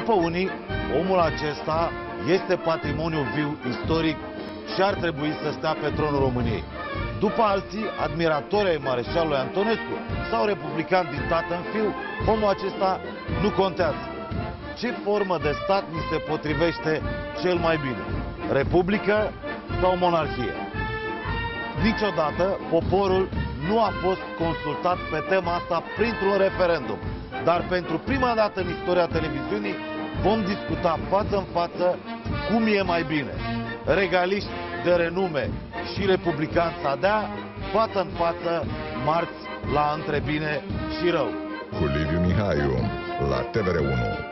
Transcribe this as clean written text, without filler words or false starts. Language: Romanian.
După unii, omul acesta este patrimoniu viu istoric și ar trebui să stea pe tronul României. După alții, admiratori ai Mareșalului Antonescu sau republican din tată în fiu, omul acesta nu contează. Ce formă de stat ni se potrivește cel mai bine? Republică sau monarhie? Niciodată poporul nu a fost consultat pe tema asta printr-un referendum. Dar pentru prima dată în istoria televiziunii vom discuta față în față cum e mai bine. Regaliști de renume și republicani să dea față în față marți la Între Bine și Rău. Cu Liviu Mihaiu la TVR1.